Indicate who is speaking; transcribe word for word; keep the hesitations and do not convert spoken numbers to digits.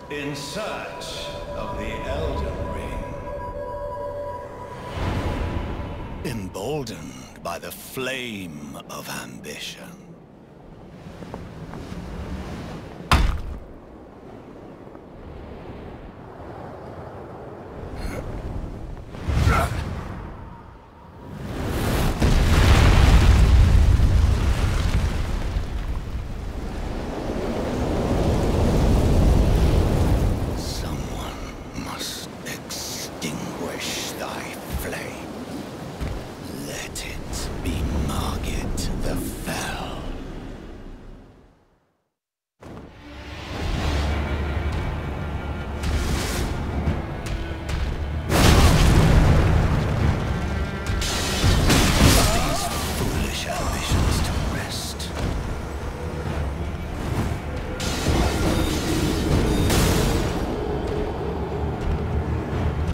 Speaker 1: In search of the Elden Ring. Emboldened by the flame of ambition.